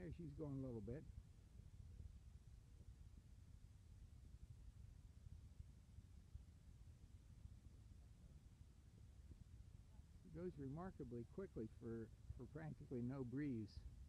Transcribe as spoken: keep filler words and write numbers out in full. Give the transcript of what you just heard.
There she's going a little bit. She goes remarkably quickly for, for practically no breeze.